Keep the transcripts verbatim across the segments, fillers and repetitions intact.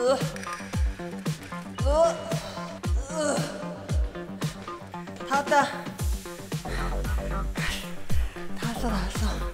으, 으. 다 왔다. 다 왔어, 다 왔어.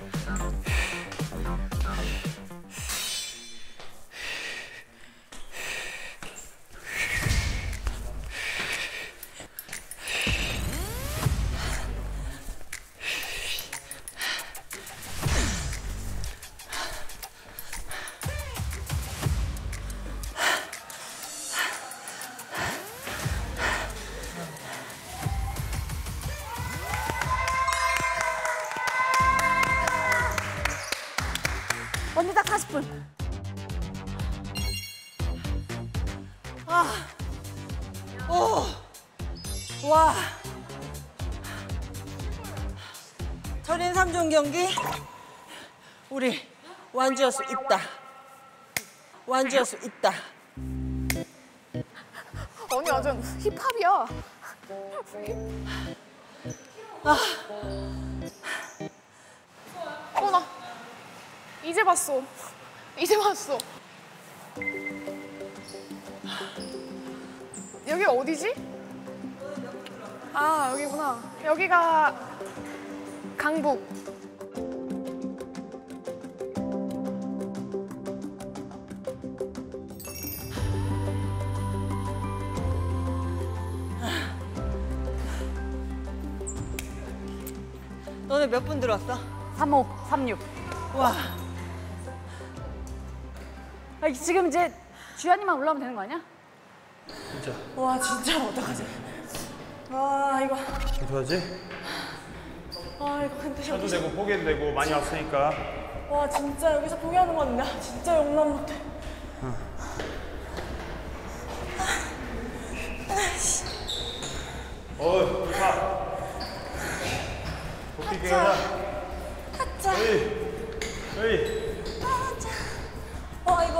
언니 딱 사십 분. 아, 오, 와. 철인 삼 종 경기 우리 완주할 수 있다. 완주할 수 있다. 언니 완전 힙합이야. 아, 어, 나 이제 봤어. 이제 봤어. 여기 어디지? 아, 여기구나. 여기가 강북. 너네 몇 분 들어왔어? 삼오, 삼육. 와. 아, 지금 이제 주연이만 올라오면 되는 거 아니야? 진짜. 와, 진짜 어떡하지? 아, 이거. 어떡하지? 아, 이거 근데 쳐도 여기서. 되고 포기해도 되고 많이 왔으니까. 와, 진짜 여기서 포기하는 건 나 진짜 용납 못해. 어. 어, 가. 복귀 기회다. 하자. 어이, 어이. 하자. 와, 이거.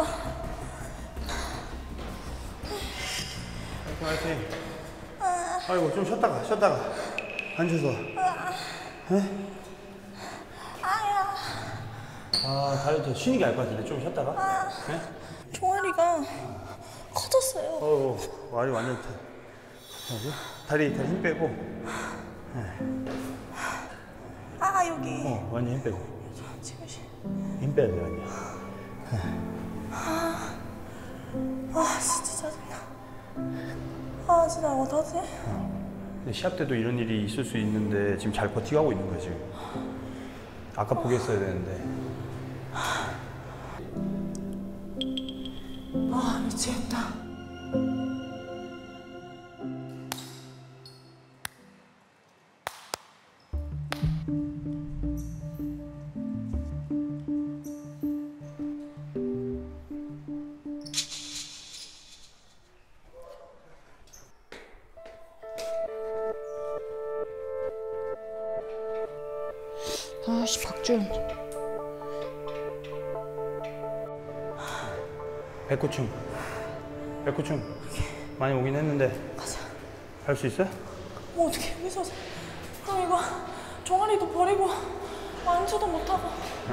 화이팅, 화이팅. 아이고, 좀 쉬었다가, 쉬었다가. 앉아서. 에? 아야. 아, 다리 더 쉬는 게 나을 것 같은데, 좀 쉬었다가. 아. 네? 종아리가 커졌어요. 어우, 말이 완전. 뭐지? 다리, 다리 힘 빼고. 네. 아, 여기. 어, 완전 힘 빼고. 지금 시. 힘 빼야 돼, 완전. 아, 아, 진짜 짜증나. 아, 진짜 어떡하지? 근데 시합 때도 이런 일이 있을 수 있는데 지금 잘 버티고 하고 있는 거야, 지금. 아까 포기했어야 되는데. 아, 미치겠다. 아씨, 박주연. 백구충. 백구충. 많이 오긴 했는데. 가자. 할 수 있어? 어, 어떡해, 여기서. 그럼 이거 종아리도 버리고 완주도 못하고.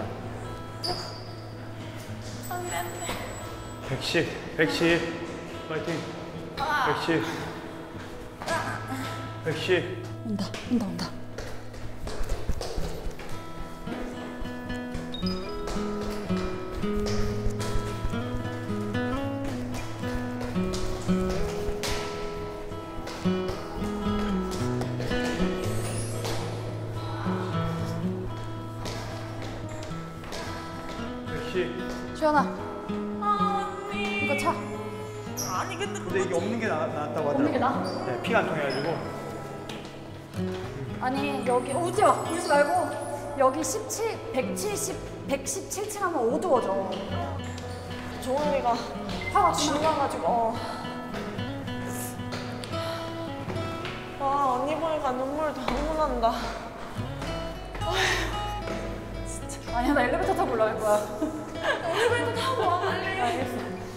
안 돼, 안 돼. 백십. 백십. 파이팅. 백십. 백십. 온다, 온다, 온다. 주연아, 아, 언니. 이거 차. 아니, 근데 근데 이게 없는 게 나, 낫다고 하더라고. 없는 게 나아? 네, 피가 안 통해가지고. 아니, 여기 오지 마. 오지 말고 여기 십칠, 백칠십, 백십칠 층 하면 어두워져. 종아리가 화가 지나가지고. 어. 와, 언니 보니까 눈물 너무 난다. 아니야, 나 엘리베이터 타고 올라갈 거야. 엘리베이터 타고 와, 빨리. 알겠어.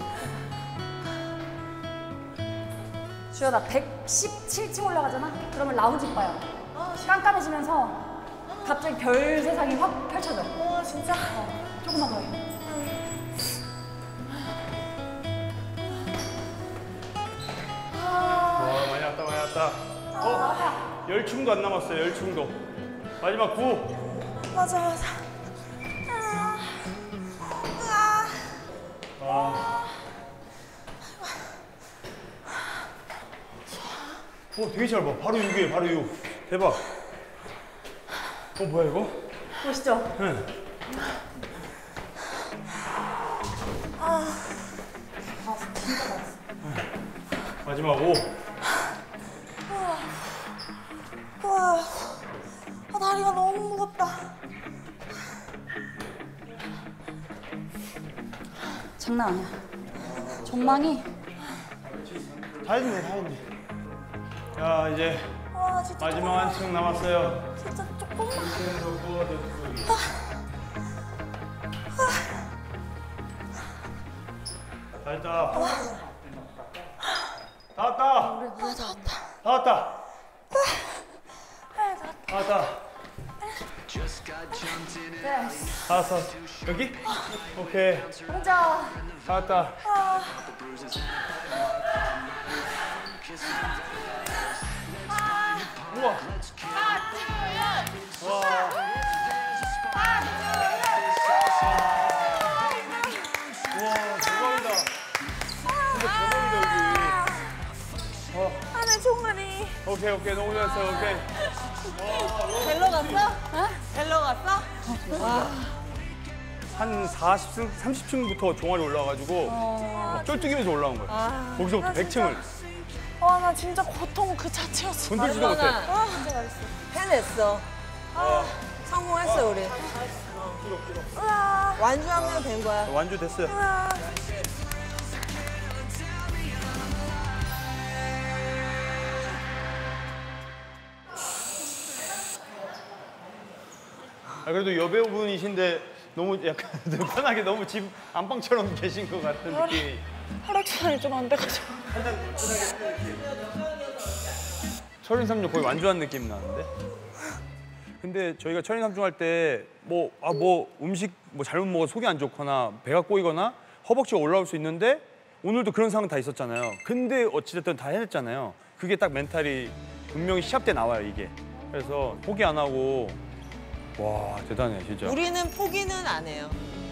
주연아, 백십칠 층 올라가잖아? 그러면 라운지 바야. 깜깜해지면서 갑자기 별 세상이 확 펼쳐져. 와, 진짜. 어, 조금만 더 해. 나왔다. 어? 열충도 안 남았어요. 열충도. 마지막 구. 맞아 맞아. 아. 아. 아. 어, 되게 짧아. 바로 육이에요. 바로 육. 대박. 어, 뭐야 이거? 보시죠. 응. 아. 마지막 오. 우와. 아, 다리가 너무 무겁다. 장난 아니야. 전망이 다 했네, 다 했네. 자, 이제 와 진짜 마지막 조금만. 한층 남았어요. 진짜 조금만. 다 했다. 다 왔다. 아 닿았다. 다 왔다. 아 닿았다. 다 왔다. 다 왔어. 여기? 오케이. 혼자. 다 왔다. 아. 우와. 와. 우와, 대박이다. 진짜 대박이다, 여기. 어, 안에 종아리. 오케이, 오케이. 너무 잘했어요, 오케이. 벨로 갔어? 어? 벨로 갔어? 한 사십 층, 삼십 층부터 종아리 올라와가지고 막 쫄뚝이면서 올라온 거야. 아, 거기서부터 나 백 층을. 와 나 진짜 고통 그 자체였어. 건들지도 못해. 아, 해냈어. 성공했어 우리. 으아, 완주하면 된 거야. 완주 됐어요. 으아. 아, 그래도 여배우분이신데 너무 약간 편하게 너무 집 안방처럼 계신 것 같은 느낌이. 혈액순환이 좀 안 돼가지고. 철인 삼중 거의 완주한 느낌 나는데. 근데 저희가 철인 삼중 할 때 뭐 아 뭐 음식 뭐 잘못 먹어 속이 안 좋거나 배가 꼬이거나 허벅지가 올라올 수 있는데 오늘도 그런 상황 다 있었잖아요. 근데 어찌됐든 다 해냈잖아요. 그게 딱 멘탈이 분명히 시합 때 나와요 이게. 그래서 포기 안 하고 와 대단해 진짜. 우리는 포기는 안 해요.